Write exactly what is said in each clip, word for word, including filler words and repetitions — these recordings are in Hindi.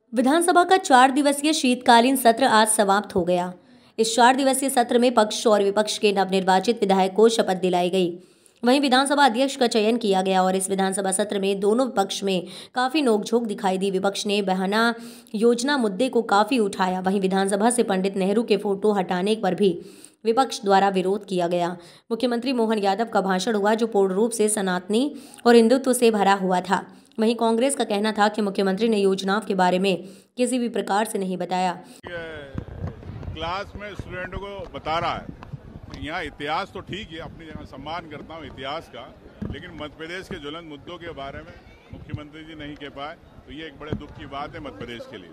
विधानसभा का चार दिवसीय शीतकालीन सत्र आज समाप्त हो गया। इस चार दिवसीय सत्र में पक्ष और विपक्ष के नवनिर्वाचित विधायक को शपथ दिलाई गई। वहीं विधानसभा अध्यक्ष का चयन किया गया और इस विधानसभा सत्र में दोनों पक्ष में काफी नोकझोंक दिखाई दी। विपक्ष ने बहना योजना मुद्दे को काफी उठाया। वहीं विधानसभा से पंडित नेहरू के फोटो हटाने पर भी विपक्ष द्वारा विरोध किया गया। मुख्यमंत्री मोहन यादव का भाषण हुआ जो पूर्ण रूप से सनातनी और हिंदुत्व से भरा हुआ था। वहीं कांग्रेस का कहना था कि मुख्यमंत्री ने योजनाओं के बारे में किसी भी प्रकार से नहीं बताया। क्लास में स्टूडेंटों को बता रहा है यहाँ इतिहास तो ठीक है, अपनी जगह सम्मान करता हूँ इतिहास का, लेकिन मध्य प्रदेश के ज्वलंत मुद्दों के बारे में मुख्यमंत्री जी नहीं कह पाए, तो ये एक बड़े दुख की बात है मध्य प्रदेश के लिए।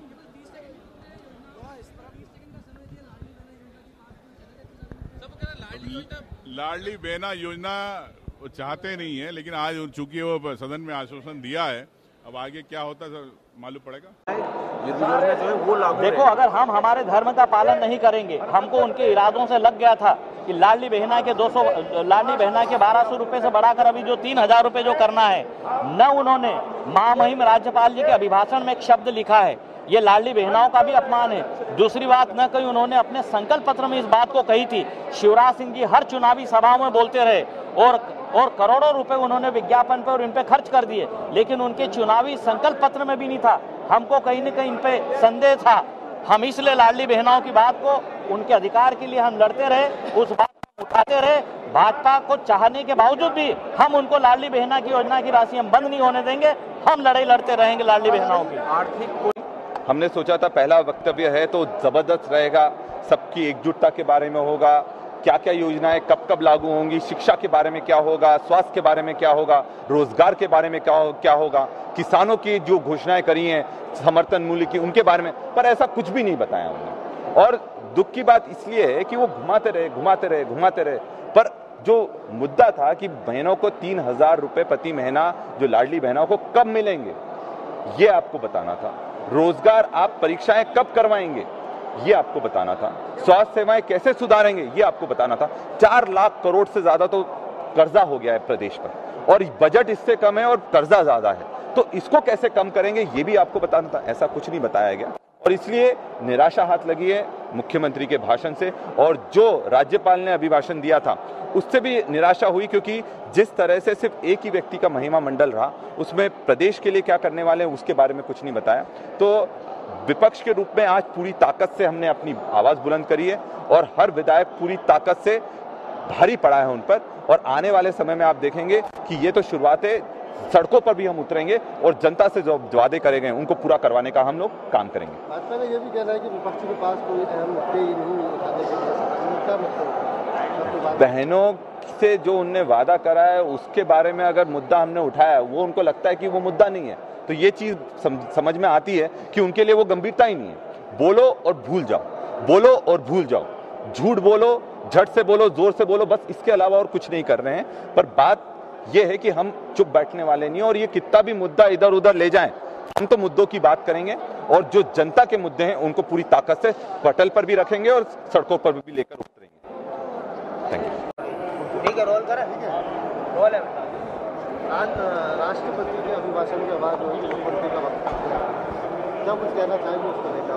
लाडली बहना योजना वो चाहते नहीं है, लेकिन आज चूंकि वो सदन में आश्वासन दिया है, अब आगे क्या होता है मालूम पड़ेगा। देखो, अगर हम हमारे धर्म का पालन नहीं करेंगे, हमको उनके इरादों से लग गया था कि लाडली बहना के दो सौ लाडली बहना के बारह सौ रुपए से बढ़ाकर अभी जो तीन हजार रुपए जो करना है, न उन्होंने महामहिम राज्यपाल जी के अभिभाषण में एक शब्द लिखा है, ये लाडली बहनाओं का भी अपमान है। दूसरी बात, न कहीं उन्होंने अपने संकल्प पत्र में इस बात को कही थी। शिवराज सिंह जी हर चुनावी सभाओं में बोलते रहे और और करोड़ों रुपए उन्होंने विज्ञापन पे और इन पे खर्च कर दिए, लेकिन उनके चुनावी संकल्प पत्र में भी नहीं था। हमको कहीं न कहीं इन पे संदेह था। हम इसलिए लाडली बहनाओं की बात को, उनके अधिकार के लिए हम लड़ते रहे, उस बात को उठाते रहे। भाजपा को चाहने के बावजूद भी हम उनको लाडली बहना की योजना की राशि हम बंद नहीं होने देंगे। हम लड़ाई लड़ते रहेंगे लाडली बहनाओं की। आर्थिक हमने सोचा था पहला वक्तव्य है तो जबरदस्त रहेगा, सबकी एकजुटता के बारे में होगा, क्या क्या योजनाएं कब कब लागू होंगी, शिक्षा के बारे में क्या होगा, स्वास्थ्य के बारे में क्या होगा, रोजगार के बारे में क्या हो, क्या होगा, किसानों की जो घोषणाएं करी हैं समर्थन मूल्य की, उनके बारे में, पर ऐसा कुछ भी नहीं बताया उन्होंने। और दुख की बात इसलिए है कि वो घुमाते रहे घुमाते रहे घुमाते रहे पर जो मुद्दा था कि बहनों को तीन हजार रुपए प्रति महीना जो लाडली बहनों को कब मिलेंगे, ये आपको बताना था। रोजगार आप परीक्षाएं कब करवाएंगे, ये आपको बताना था। स्वास्थ्य सेवाएं कैसे सुधारेंगे, ये आपको बताना था। चार लाख करोड़ से ज्यादा तो कर्जा हो गया है प्रदेश पर और बजट इससे कम है और कर्जा ज्यादा है, तो इसको कैसे कम करेंगे ये भी आपको बताना था। ऐसा कुछ नहीं बताया गया और इसलिए निराशा हाथ लगी है मुख्यमंत्री के भाषण से, और जो राज्यपाल ने अभिभाषण दिया था उससे भी निराशा हुई, क्योंकि जिस तरह से सिर्फ एक ही व्यक्ति का महिमा मंडल रहा, उसमें प्रदेश के लिए क्या करने वाले हैं उसके बारे में कुछ नहीं बताया। तो विपक्ष के रूप में आज पूरी ताकत से हमने अपनी आवाज बुलंद करी है और हर विधायक पूरी ताकत से भारी पड़ा है उन पर, और आने वाले समय में आप देखेंगे कि ये तो शुरुआत है, सड़कों पर भी हम उतरेंगे और जनता से जो वादे करे गए उनको पूरा करवाने का हम लोग काम करेंगे। भाजपा ने ये भी कहना है कि विपक्ष के पास कोई अहम मुद्दे ही नहीं उठाने के लिए, क्या मतलब बहनों से जो उनने वादा करा है उसके बारे में अगर मुद्दा हमने उठाया, वो उनको लगता है कि वो मुद्दा नहीं है, तो ये चीज समझ में आती है कि उनके लिए वो गंभीरता ही नहीं है। बोलो और भूल जाओ, बोलो और भूल जाओ, झूठ बोलो, झट से बोलो, जोर से बोलो, बस इसके अलावा और कुछ नहीं कर रहे हैं। पर बात यह है कि हम चुप बैठने वाले नहीं, और ये कितना भी मुद्दा इधर उधर ले जाएं, हम तो मुद्दों की बात करेंगे और जो जनता के मुद्दे हैं उनको पूरी ताकत से पटल पर भी रखेंगे और सड़कों पर भी लेकर उतरेंगे। Thank you. ठीक है, रोल करें। रोल है। आज राष्ट्रपति के अभिभाषण के बाद मुख्यमंत्री का वक्तव्य, क्या कुछ कहना चाहेंगे उसको लेकर?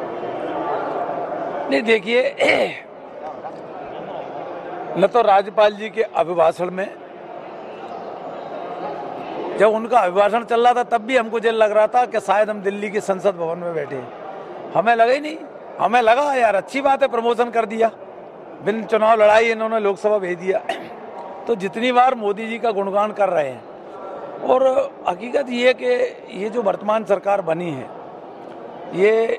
नहीं, देखिए, न तो राज्यपाल जी के अभिभाषण में, जब उनका अभिभाषण चल रहा था तब भी हमको जेल लग रहा था कि शायद हम दिल्ली के संसद भवन में बैठे हैं। हमें लगा ही नहीं, हमें लगा यार अच्छी बात है, प्रमोशन कर दिया, बिन चुनाव लड़ाई इन्होंने लोकसभा भेज दिया। तो जितनी बार मोदी जी का गुणगान कर रहे हैं, और हकीकत ये कि ये जो वर्तमान सरकार बनी है, ये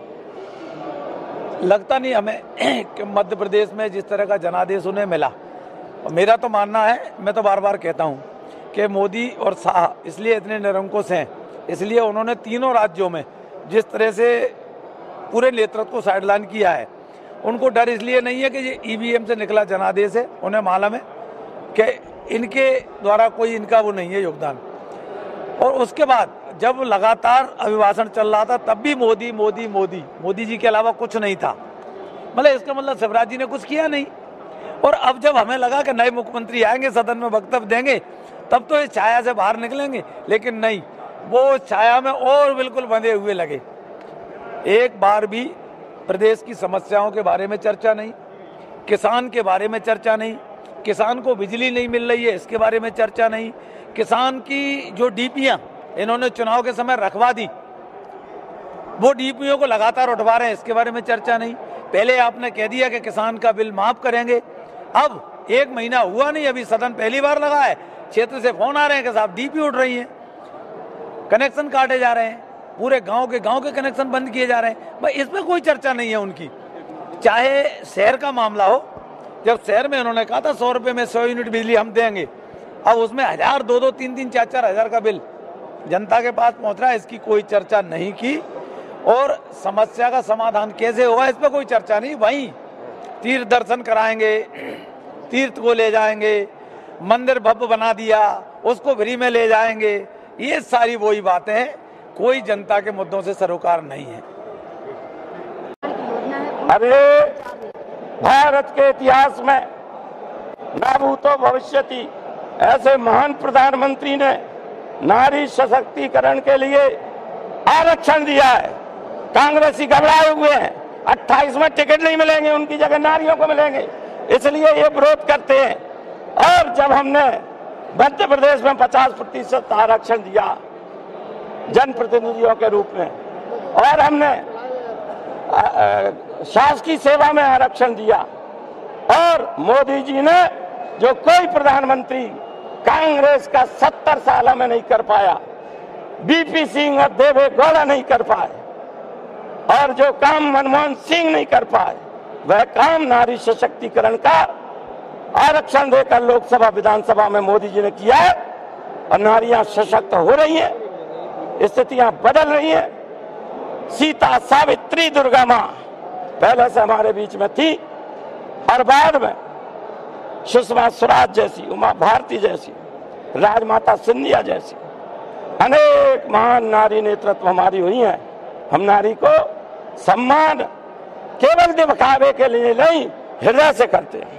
लगता नहीं हमें कि मध्य प्रदेश में जिस तरह का जनादेश उन्हें मिला, और मेरा तो मानना है, मैं तो बार बार कहता हूँ कि मोदी और शाह इसलिए इतने निरंकुश हैं, इसलिए उन्होंने तीनों राज्यों में जिस तरह से पूरे नेतृत्व को साइडलाइन किया है, उनको डर इसलिए नहीं है कि ये ईवीएम से निकला जनादेश है, उन्हें मालूम है कि इनके द्वारा कोई इनका वो नहीं है योगदान। और उसके बाद जब लगातार अभिभाषण चल रहा था तब भी मोदी मोदी मोदी मोदी जी के अलावा कुछ नहीं था, मतलब इसका मतलब शिवराज जी ने कुछ किया नहीं। और अब जब हमें लगा कि नए मुख्यमंत्री आएंगे, सदन में वक्तव्य देंगे, तब तो इस छाया से बाहर निकलेंगे, लेकिन नहीं, वो छाया में और बिल्कुल बंधे हुए लगे। एक बार भी प्रदेश की समस्याओं के बारे में चर्चा नहीं, किसान के बारे में चर्चा नहीं, किसान को बिजली नहीं मिल रही है इसके बारे में चर्चा नहीं, किसान की जो डीपीयां इन्होंने चुनाव के समय रखवा दी वो डीपीओ को लगातार उठवा रहे हैं इसके बारे में चर्चा नहीं। पहले आपने कह दिया कि किसान का बिल माफ करेंगे, अब एक महीना हुआ नहीं, अभी सदन पहली बार लगा है, क्षेत्र से फोन आ रहे हैं कि साहब डीपी उठ रही है, कनेक्शन काटे जा रहे हैं, पूरे गांव के गांव के कनेक्शन बंद किए जा रहे हैं। भाई इसमें कोई चर्चा नहीं है उनकी। चाहे शहर का मामला हो, जब शहर में उन्होंने कहा था सौ रुपए में सौ यूनिट बिजली हम देंगे, अब उसमें हजार दो दो तीन तीन चार चार हजार का बिल जनता के पास पहुंच रहा है, इसकी कोई चर्चा नहीं की। और समस्या का समाधान कैसे होगा इस पर कोई चर्चा नहीं। वहीं तीर्थ दर्शन कराएंगे, तीर्थ को ले जाएंगे, मंदिर भव्य बना दिया उसको फ्री में ले जाएंगे, ये सारी वही बातें हैं, कोई जनता के मुद्दों से सरोकार नहीं है। अरे भारत के इतिहास में न भूतो भविष्यति ऐसे महान प्रधानमंत्री ने नारी सशक्तिकरण के लिए आरक्षण दिया है। कांग्रेसी घबराए हुए हैं, अट्ठाईस में टिकट नहीं मिलेंगे, उनकी जगह नारियों को मिलेंगे, इसलिए ये विरोध करते हैं। और जब हमने मध्य प्रदेश में पचास प्रतिशत आरक्षण दिया जनप्रतिनिधियों के रूप में, और हमने शासकीय सेवा में आरक्षण दिया, और मोदी जी ने जो कोई प्रधानमंत्री कांग्रेस का सत्तर साल में नहीं कर पाया, बीपी सिंह और देवे गौड़ा नहीं कर पाए, और जो काम मनमोहन सिंह नहीं कर पाए, वह काम नारी सशक्तिकरण का आरक्षण देकर लोकसभा विधानसभा में मोदी जी ने किया है। और नारियां सशक्त हो रही हैं, स्थितियां बदल रही हैं। सीता, सावित्री, दुर्गा मां पहले से हमारे बीच में थी, और बाद में सुषमा स्वराज जैसी, उमा भारती जैसी, राजमाता सिंधिया जैसी अनेक महान नारी नेतृत्व हमारी हुई है। हम नारी को सम्मान केवल दिखावे के लिए नहीं, हृदय से करते हैं।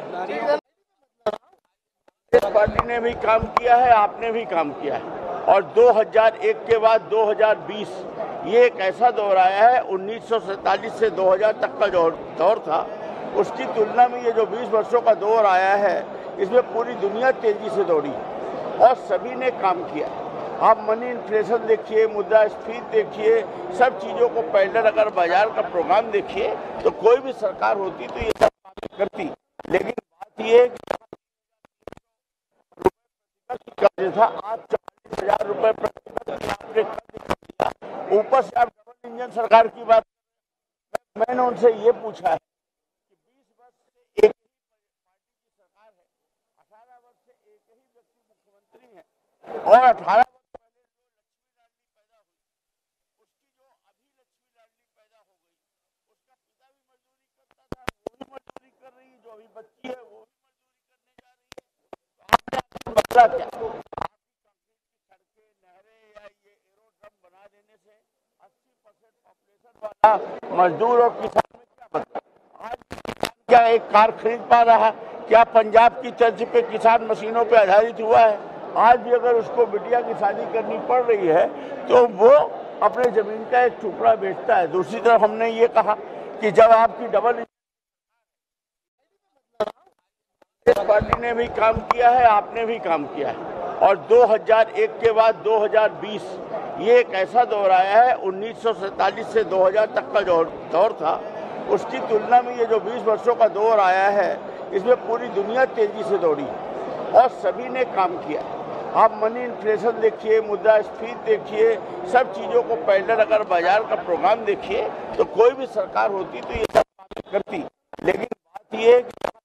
इस पार्टी ने भी काम किया है, आपने भी काम किया है, और दो हज़ार एक के बाद दो हज़ार बीस ये एक ऐसा दौर आया है, उन्नीस सौ सैतालीस से दो हज़ार तक का जो दौर था उसकी तुलना में ये जो बीस वर्षों का दौर आया है, इसमें पूरी दुनिया तेजी से दौड़ी और सभी ने काम किया। आप मनी इन्फ्लेशन देखिए, मुद्रास्फीति देखिए, सब चीज़ों को पैरेलल अगर बाजार का प्रोग्राम देखिए तो कोई भी सरकार होती तो ये सब काम करती। लेकिन बात ये कर्ज था, आज चालीस हजार रुपए प्रति आपने ऊपर से आप डबल इंजन सरकार की बात, मैंने उनसे ये पूछा है कि बीस वर्ष से एक ही पार्टी की सरकार है, अठारह वर्ष से एक ही व्यक्ति मुख्यमंत्री है, और अठारह वर्ष पहले जो लक्ष्मी लाडली पैदा हुई, उसकी जो अभी लक्ष्मी लाडली पैदा हो गई, उसका पिता भी मजदूरी करता था, वो भी मजदूरी कर रही है, जो अभी बच्ची है वो भी मजदूरी करने जा रही है। तो आपने मसला क्या, सड़कें, नहरें या ये एरोड्रम बना देने से अस्सी परसेंट पॉपुलेशन वाला मजदूर और किसान में क्या बदला? आज किसान क्या एक कार खरीद पा रहा? क्या पंजाब की तर्ज पे किसान मशीनों पे आधारित हुआ है? आज भी अगर उसको बिटिया की शादी करनी पड़ रही है तो वो अपने जमीन का एक टुकड़ा बेचता है। दूसरी तरफ हमने ये कहा कि जब आपकी डबल, इस पार्टी ने भी काम किया है, आपने भी काम किया है, और दो हज़ार एक के बाद दो हज़ार बीस ये एक ऐसा दौर आया है, उन्नीस सौ सैतालीस से दो हज़ार तक का जो दौर था उसकी तुलना में ये जो बीस वर्षों का दौर आया है, इसमें पूरी दुनिया तेजी से दौड़ी और सभी ने काम किया। आप मनी इन्फ्लेशन देखिए, मुद्रास्फीति देखिए, सब चीज़ों को पैरेलल अगर बाजार का प्रोग्राम देखिए तो कोई भी सरकार होती तो ये सब काम करती। लेकिन बात ये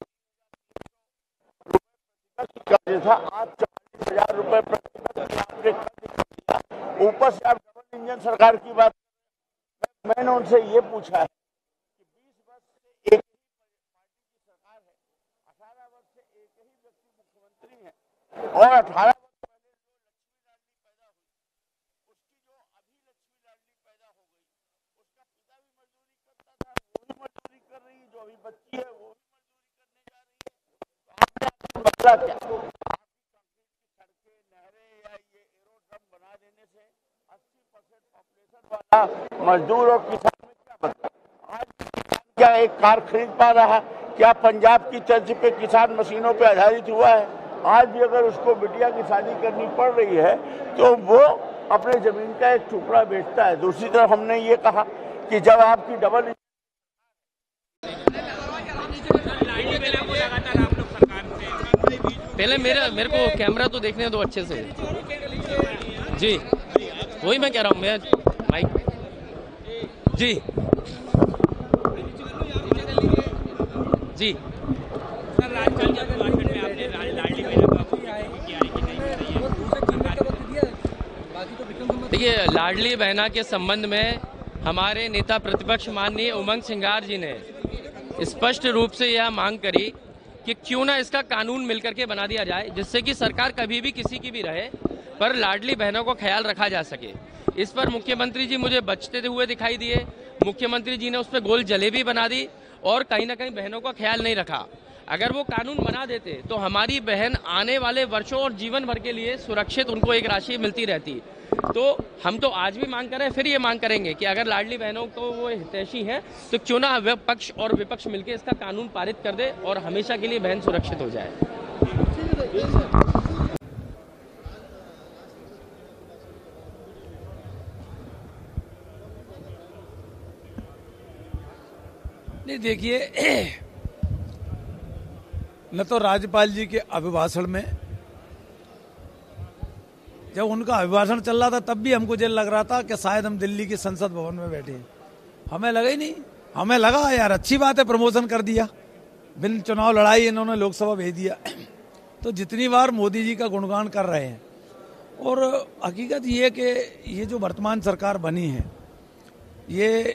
कर्ज था, आज चालीस हजार रुपए प्रति आपने कर्ज, ऊपर से आप डबल इंजन सरकार की बात, मैंने उनसे ये पूछा है कि बीस वर्ष से एक ही पार्टी की सरकार है, अठारह वर्ष से एक ही व्यक्ति मुख्यमंत्री है, और अठारह वर्ष पहले जो लक्ष्मी लाडली पैदा हुई, उसकी जो अभी लक्ष्मी लाडली पैदा हो गई, उसका पिता भी मजदूरी करता था, वो भी मजदूरी कर रही है, जो अभी बच्ची है वो भी मजदूरी करने जा रही है। तो आपने मसला क्या, मजदूर और किसान में क्या क्या एक कार खरीद पा रहा? क्या पंजाब की तर्ज पे किसान मशीनों पे आधारित हुआ है? आज भी अगर उसको बिटिया की शादी करनी पड़ रही है तो वो अपने जमीन का एक टुकड़ा बेचता है। दूसरी तरफ हमने ये कहा कि जब आपकी डबल पहले मेरा मेरे को कैमरा तो देखने दो अच्छे से जी, वही मैं कह रहा हूँ। मैं माइक जी जी देखिए, लाडली बहना के संबंध में हमारे नेता प्रतिपक्ष माननीय उमंग सिंगार जी ने स्पष्ट रूप से यह मांग करी कि क्यों ना इसका कानून मिलकर के बना दिया जाए, जिससे कि सरकार कभी भी किसी की भी रहे पर लाडली बहनों को ख्याल रखा जा सके। इस पर मुख्यमंत्री जी मुझे बचते हुए दिखाई दिए। मुख्यमंत्री जी ने उस पर गोल जलेबी बना दी और कहीं ना कहीं बहनों का ख्याल नहीं रखा। अगर वो कानून बना देते तो हमारी बहन आने वाले वर्षों और जीवन भर के लिए सुरक्षित उनको एक राशि मिलती रहती। तो हम तो आज भी मांग कर रहे हैं, फिर ये मांग करेंगे कि अगर लाडली बहनों को वो हितैषी है तो क्यों ना पक्ष और विपक्ष मिलकर इसका कानून पारित कर दे और हमेशा के लिए बहन सुरक्षित हो जाए। नहीं, देखिए, न तो राज्यपाल जी के अभिभाषण में, जब उनका अभिभाषण चल रहा था तब भी हमको जेल लग रहा था कि शायद हम दिल्ली की संसद भवन में बैठे हैं। हमें लगा ही नहीं, हमें लगा यार अच्छी बात है, प्रमोशन कर दिया, बिन चुनाव लड़ाई इन्होंने लोकसभा भेज दिया। तो जितनी बार मोदी जी का गुणगान कर रहे हैं, और हकीकत ये कि ये जो वर्तमान सरकार बनी है, ये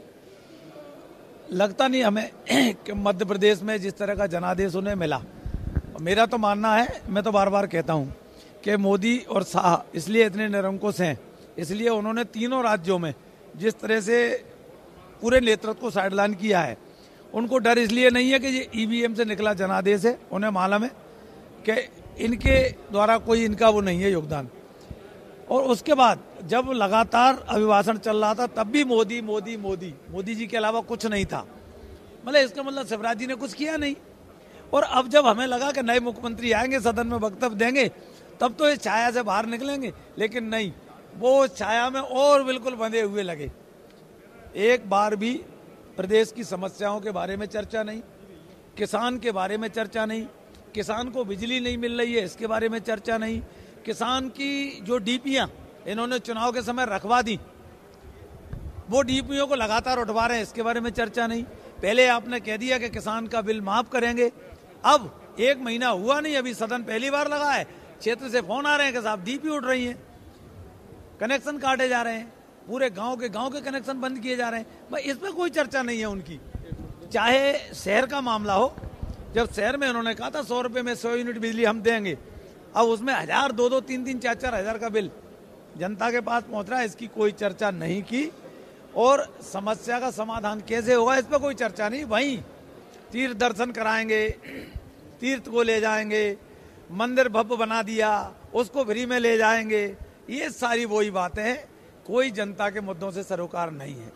लगता नहीं हमें कि मध्य प्रदेश में जिस तरह का जनादेश उन्हें मिला। मेरा तो मानना है, मैं तो बार बार कहता हूँ कि मोदी और शाह इसलिए इतने निरंकुश हैं, इसलिए उन्होंने तीनों राज्यों में जिस तरह से पूरे नेतृत्व को साइडलाइन किया है, उनको डर इसलिए नहीं है कि ये ईवीएम से निकला जनादेश है। उन्हें मालूम है कि इनके द्वारा कोई इनका वो नहीं है योगदान। और उसके बाद जब लगातार अभिभाषण चल रहा था तब भी मोदी मोदी मोदी मोदी जी के अलावा कुछ नहीं था। मतलब इसका मतलब शिवराज जी ने कुछ किया नहीं। और अब जब हमें लगा कि नए मुख्यमंत्री आएंगे, सदन में वक्तव्य देंगे, तब तो इस छाया से बाहर निकलेंगे, लेकिन नहीं, वो छाया में और बिल्कुल बंधे हुए लगे। एक बार भी प्रदेश की समस्याओं के बारे में चर्चा नहीं, किसान के बारे में चर्चा नहीं, किसान को बिजली नहीं मिल रही है इसके बारे में चर्चा नहीं, किसान की जो डीपीयां इन्होंने चुनाव के समय रखवा दी, वो डीपीओ को लगातार उठवा रहे हैं, इसके बारे में चर्चा नहीं। पहले आपने कह दिया कि किसान का बिल माफ करेंगे, अब एक महीना हुआ नहीं, अभी सदन पहली बार लगा है, क्षेत्र से फोन आ रहे हैं कि साहब डीपी उठ रही है, कनेक्शन काटे जा रहे हैं, पूरे गांव के गांव के कनेक्शन बंद किए जा रहे हैं। भाई इसमें कोई चर्चा नहीं है उनकी। चाहे शहर का मामला हो, जब शहर में उन्होंने कहा था सौ रुपए में सौ यूनिट बिजली हम देंगे, अब उसमें हजार दो दो तीन तीन चार चार हजार का बिल जनता के पास पहुंच रहा है, इसकी कोई चर्चा नहीं की। और समस्या का समाधान कैसे होगा इस पर कोई चर्चा नहीं। वहीं तीर्थ दर्शन कराएंगे, तीर्थ को ले जाएंगे, मंदिर भव्य बना दिया उसको फ्री में ले जाएंगे, ये सारी वही बातें हैं, कोई जनता के मुद्दों से सरोकार नहीं है।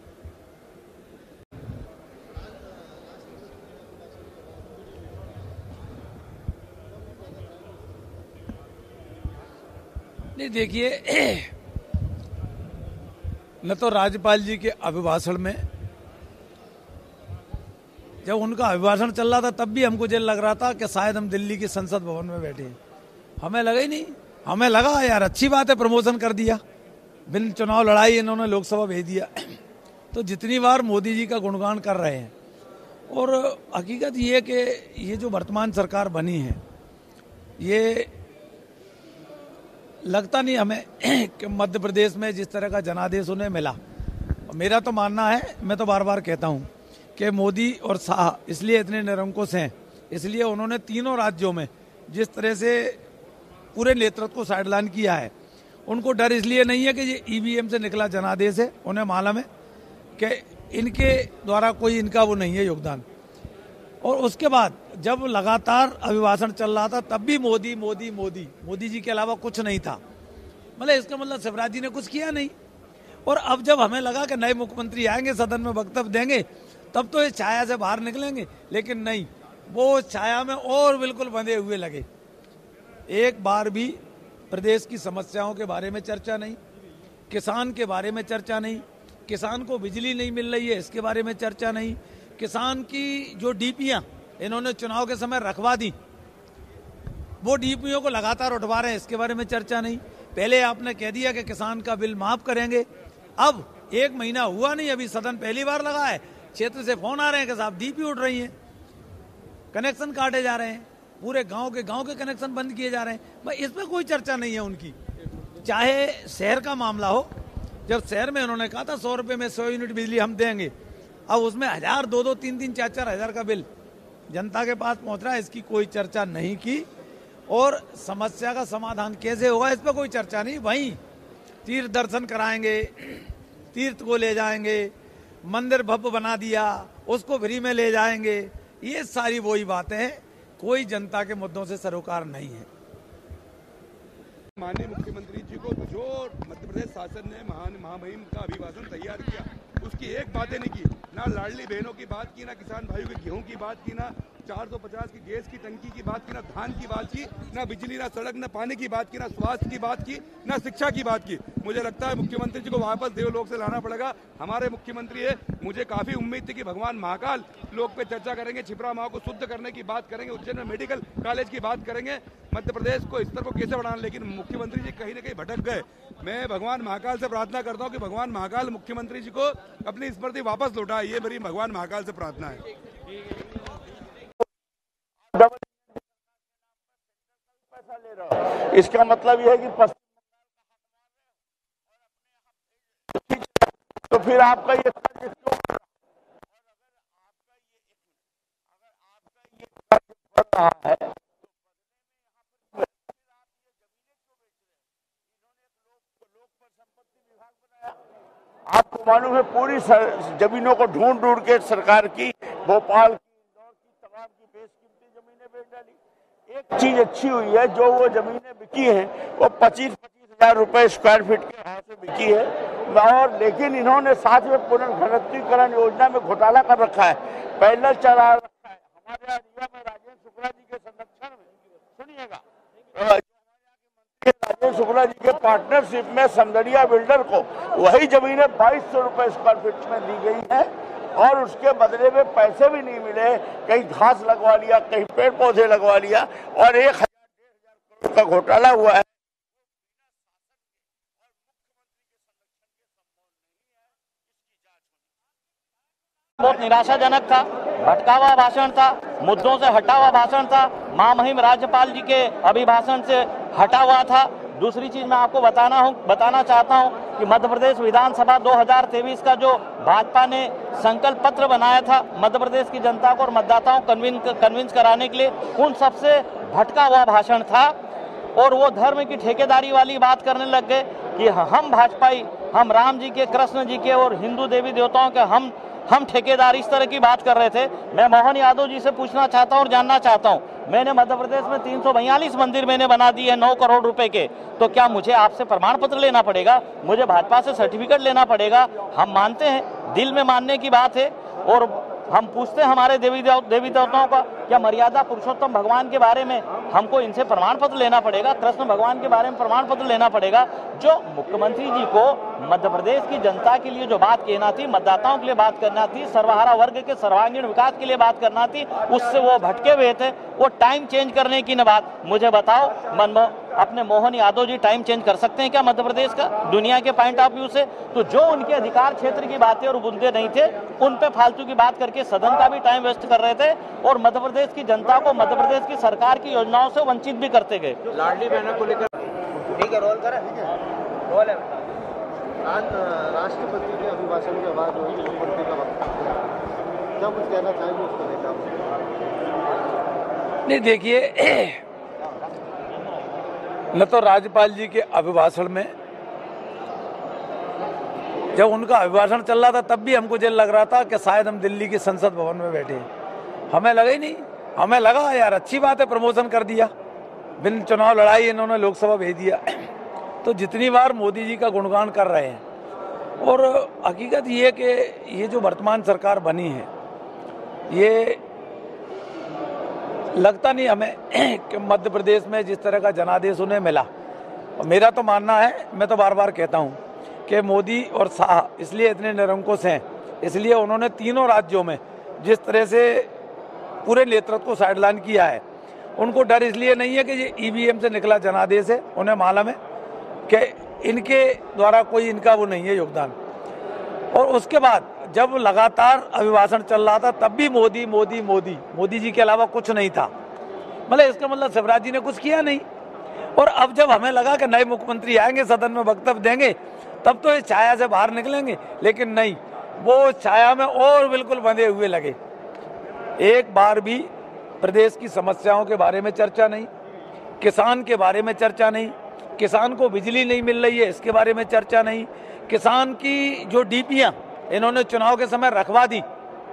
नहीं, देखिए, न तो राज्यपाल जी के अभिभाषण में, जब उनका अभिभाषण चल रहा था तब भी हमको जेल लग रहा था कि शायद हम दिल्ली की संसद भवन में बैठे हैं। हमें लगा ही नहीं, हमें लगा यार अच्छी बात है, प्रमोशन कर दिया, बिन चुनाव लड़ाई इन्होंने लोकसभा भेज दिया। तो जितनी बार मोदी जी का गुणगान कर रहे हैं, और हकीकत ये कि ये जो वर्तमान सरकार बनी है, ये लगता नहीं हमें कि मध्य प्रदेश में जिस तरह का जनादेश उन्हें मिला। मेरा तो मानना है, मैं तो बार बार कहता हूँ कि मोदी और शाह इसलिए इतने निरंकुश हैं, इसलिए उन्होंने तीनों राज्यों में जिस तरह से पूरे नेतृत्व को साइडलाइन किया है, उनको डर इसलिए नहीं है कि ये ईवीएम से निकला जनादेश है। उन्हें मालूम है कि इनके द्वारा कोई इनका वो नहीं है योगदान। और उसके बाद जब लगातार अभिभाषण चल रहा था तब भी मोदी मोदी मोदी मोदी जी के अलावा कुछ नहीं था। मतलब इसका मतलब शिवराज जी ने कुछ किया नहीं। और अब जब हमें लगा कि नए मुख्यमंत्री आएंगे, सदन में वक्तव्य देंगे, तब तो इस छाया से बाहर निकलेंगे, लेकिन नहीं, वो छाया में और बिल्कुल बंधे हुए लगे। एक बार भी प्रदेश की समस्याओं के बारे में चर्चा नहीं, किसान के बारे में चर्चा नहीं, किसान को बिजली नहीं मिल रही है इसके बारे में चर्चा नहीं, किसान की जो डीपीयां इन्होंने चुनाव के समय रखवा दी, वो डीपीओ को लगातार उठवा रहे हैं, इसके बारे में चर्चा नहीं। पहले आपने कह दिया कि किसान का बिल माफ करेंगे, अब एक महीना हुआ नहीं, अभी सदन पहली बार लगा है, क्षेत्र से फोन आ रहे हैं कि साहब डीपी उठ रही हैं, कनेक्शन काटे जा रहे हैं, पूरे गांव के गांव के कनेक्शन बंद किए जा रहे हैं। भाई इस पर कोई चर्चा नहीं है उनकी। चाहे शहर का मामला हो, जब शहर में उन्होंने कहा था सौ रुपये में सौ यूनिट बिजली हम देंगे, अब उसमें हजार दो दो तीन तीन चार चार हजार का बिल जनता के पास पहुंच रहा है, इसकी कोई चर्चा नहीं की। और समस्या का समाधान कैसे होगा इस पर कोई चर्चा नहीं। वहीं तीर्थ दर्शन कराएंगे, तीर्थ को ले जाएंगे, मंदिर भव्य बना दिया उसको फ्री में ले जाएंगे, ये सारी वही बातें हैं, कोई जनता के मुद्दों से सरोकार नहीं है। माननीय मुख्यमंत्री जी को जो मध्य प्रदेश शासन ने महान महामहिम का अभिभाषण तैयार किया, उसकी एक बातें नहीं की, ना लाडली बहनों की बात की, ना किसान भाइयों के गेहूं की बात की, ना चार सौ पचास की गैस की टंकी की बात की, ना धान की बात की, ना बिजली, ना सड़क, ना पानी की बात की, ना स्वास्थ्य की बात की, ना शिक्षा की बात की। मुझे लगता है मुख्यमंत्री जी को वापस देवलोक से लाना पड़ेगा। हमारे मुख्यमंत्री है, मुझे काफी उम्मीद थी कि भगवान महाकाल लोक पे चर्चा करेंगे, छिपरा माह को शुद्ध करने की बात करेंगे, उज्जैन में मेडिकल कॉलेज की बात करेंगे, मध्य प्रदेश को स्तर को कैसे बढ़ाना, लेकिन मुख्यमंत्री जी कहीं न कहीं भटक गए। मैं भगवान महाकाल से प्रार्थना करता हूँ कि भगवान महाकाल मुख्यमंत्री जी को अपनी स्मृति वापस लौटाए, ये मेरी भगवान महाकाल से प्रार्थना है। पैसा ले रहा है, इसका मतलब यह है कि पश्चिम तो फिर आपका ये कर्ज क्यों बढ़ रहा है? आपको मालूम है पूरी जमीनों को ढूंढ ढूंढ के सरकार की, भोपाल की, इंदौर की, तमाम की बेशकीमती जमीनें बेच डाली। एक चीज अच्छी हुई है, जो वो जमीनें बिकी हैं वो पच्चीस पच्चीस हजार रुपए स्क्वायर फीट के हाथ से बिकी है, और लेकिन इन्होंने साथ में पुनर्घनत्वीकरण योजना में घोटाला कर रखा है, पैनल चला रखा है। हमारे यहाँ रीवा में राजेंद्र शुक्ला जी के संरक्षण में, सुनिएगा, राजेंद्र शुक्ला जी के पार्टनरशिप में समदड़िया बिल्डर को वही जमीनें बाईस सौ रुपए स्क्वायर फीट में दी गई है, और उसके बदले में पैसे भी नहीं मिले, कहीं घास लगवा लिया, कहीं पेड़ पौधे लगवा लिया, और एक हजार डेढ़ हजार करोड़ का घोटाला हुआ है। बहुत निराशाजनक था, भटकावा भाषण था, मुद्दों से हटा हुआ भाषण था, महामहिम राज्यपाल जी के अभिभाषण से हटा हुआ था। दूसरी चीज मैं आपको बताना हूं बताना चाहता हूं कि मध्य प्रदेश विधानसभा दो हज़ार तेईस का जो भाजपा ने संकल्प पत्र बनाया था मध्य प्रदेश की जनता को और मतदाताओं को कन्विंस कन्विंस कराने के लिए, उन सबसे भटका हुआ भाषण था। और वो धर्म की ठेकेदारी वाली बात करने लग गए कि हम भाजपाई, हम राम जी के, कृष्ण जी के और हिंदू देवी देवताओं के हम हम ठेकेदार, इस तरह की बात कर रहे थे। मैं मोहन यादव जी से पूछना चाहता हूं और जानना चाहता हूं, मैंने मध्य प्रदेश में तीन सौ बयालीस मंदिर मैंने बना दिए हैं नौ करोड़ रुपए के, तो क्या मुझे आपसे प्रमाण पत्र लेना पड़ेगा, मुझे भाजपा से सर्टिफिकेट लेना पड़ेगा? हम मानते हैं, दिल में मानने की बात है, और हम पूछते हैं हमारे देवी देव, देवी देवताओं का, क्या मर्यादा पुरुषोत्तम भगवान के बारे में हमको इनसे प्रमाण पत्र लेना पड़ेगा, कृष्ण भगवान के बारे में प्रमाण पत्र लेना पड़ेगा? जो मुख्यमंत्री जी को मध्य प्रदेश की जनता के लिए जो बात कहना थी, मतदाताओं के लिए बात करना थी, सर्वहारा वर्ग के सर्वांगीण विकास के लिए बात करना थी, उससे वो भटके हुए थे। वो टाइम चेंज करने की न बात, मुझे बताओ मनमोहन अपने मोहन यादव जी टाइम चेंज कर सकते हैं क्या मध्य प्रदेश का दुनिया के पॉइंट ऑफ व्यू से? तो जो उनके अधिकार क्षेत्र की बातें और मुद्दे नहीं थे, उन पे फालतू की बात करके सदन का भी टाइम वेस्ट कर रहे थे, और मध्य प्रदेश की जनता को मध्य प्रदेश की सरकार की योजनाओं से वंचित भी करते गए। लाडली बहनों को लेकर ठीक है, रोल करें, ठीक है, रोल है। आज राष्ट्रपति के अभिभाषण के बाद मुख्यमंत्री का वक्तव्य, क्या कुछ कहना चाहेंगे उसको लेकर? नहीं, देखिए, न तो राज्यपाल जी के अभिभाषण में, जब उनका अभिभाषण चल रहा था तब भी हमको जेल लग रहा था कि शायद हम दिल्ली के संसद भवन में बैठे हैं। हमें लगा ही नहीं, हमें लगा यार अच्छी बात है, प्रमोशन कर दिया, बिन चुनाव लड़ाई इन्होंने लोकसभा भेज दिया। तो जितनी बार मोदी जी का गुणगान कर रहे हैं, और हकीकत ये कि ये जो वर्तमान सरकार बनी है ये लगता नहीं हमें कि मध्य प्रदेश में जिस तरह का जनादेश उन्हें मिला, और मेरा तो मानना है, मैं तो बार बार कहता हूँ कि मोदी और शाह इसलिए इतने निरंकुश हैं, इसलिए उन्होंने तीनों राज्यों में जिस तरह से पूरे नेतृत्व को साइडलाइन किया है, उनको डर इसलिए नहीं है कि ये ईवीएम से निकला जनादेश है, उन्हें मालूम है कि इनके द्वारा कोई इनका वो नहीं है योगदान। और उसके बाद जब लगातार अभिभाषण चल रहा था तब भी मोदी मोदी मोदी मोदी जी के अलावा कुछ नहीं था, मतलब इसका मतलब शिवराज जी ने कुछ किया नहीं। और अब जब हमें लगा कि नए मुख्यमंत्री आएंगे, सदन में वक्तव्य देंगे, तब तो इस छाया से बाहर निकलेंगे, लेकिन नहीं, वो छाया में और बिल्कुल बंधे हुए लगे। एक बार भी प्रदेश की समस्याओं के बारे में चर्चा नहीं, किसान के बारे में चर्चा नहीं, किसान को बिजली नहीं मिल रही है इसके बारे में चर्चा नहीं, किसान की जो डीपीयां इन्होंने चुनाव के समय रखवा दी,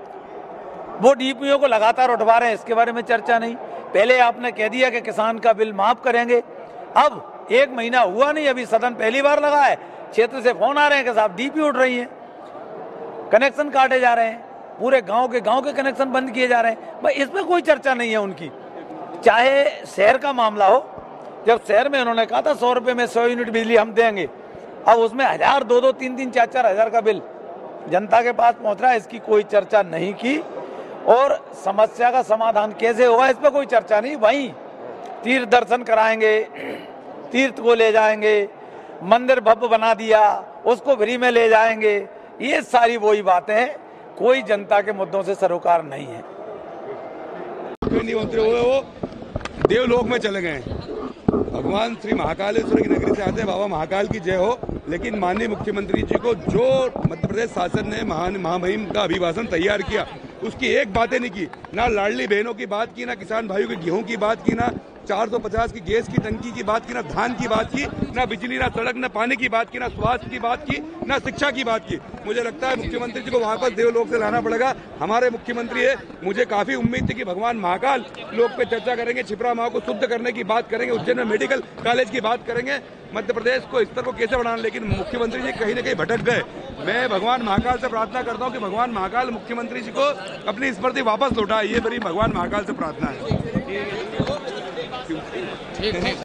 वो डीपीओ को लगातार उठवा रहे हैं, इसके बारे में चर्चा नहीं। पहले आपने कह दिया कि किसान का बिल माफ करेंगे, अब एक महीना हुआ नहीं, अभी सदन पहली बार लगा है, क्षेत्र से फोन आ रहे हैं कि साहब डीपी उठ रही है, कनेक्शन काटे जा रहे हैं, पूरे गांव के गांव के कनेक्शन बंद किए जा रहे हैं। भाई इसमें कोई चर्चा नहीं है उनकी। चाहे शहर का मामला हो, जब शहर में उन्होंने कहा था सौ रुपए में सौ यूनिट बिजली हम देंगे, अब उसमें हजार दो दो तीन तीन चार चार हजार का बिल जनता के पास पहुंच रहा है, इसकी कोई चर्चा नहीं की। और समस्या का समाधान कैसे होगा इस पर कोई चर्चा नहीं। वहीं तीर्थ दर्शन कराएंगे, तीर्थ को ले जाएंगे, मंदिर भव्य बना दिया उसको फ्री में ले जाएंगे, ये सारी वही बातें हैं, कोई जनता के मुद्दों से सरोकार नहीं है। मंत्री हुए वो देवलोक में चले गए, भगवान श्री महाकालेश्वर की नगरी से आते हैं, बाबा महाकाल की जय हो। लेकिन माननीय मुख्यमंत्री जी को जो मध्य प्रदेश शासन ने महान महामहिम का अभिभाषण तैयार किया, उसकी एक बातें नहीं की, ना लाडली बहनों की बात की, ना किसान भाइयों के गेहूं की बात की, ना चार सौ पचास की गैस की टंकी की बात की, ना धान की बात की, ना बिजली, ना सड़क, ना पानी की बात की, ना स्वास्थ्य की बात की, ना शिक्षा की बात की। मुझे लगता है मुख्यमंत्री जी को वापस देवलोक से लाना पड़ेगा। हमारे मुख्यमंत्री है, मुझे काफी उम्मीद थी कि भगवान महाकाल लोक पे चर्चा करेंगे, छिपरा माह को शुद्ध करने की बात करेंगे, उज्जैन में मेडिकल कॉलेज की बात करेंगे, मध्य प्रदेश को स्तर को कैसे बढ़ाना, लेकिन मुख्यमंत्री जी कहीं न कहीं भटक गए। मैं भगवान महाकाल से प्रार्थना करता हूँ कि भगवान महाकाल मुख्यमंत्री जी को अपनी स्मृति वापस लौटाए, ये मेरी भगवान महाकाल से प्रार्थना है।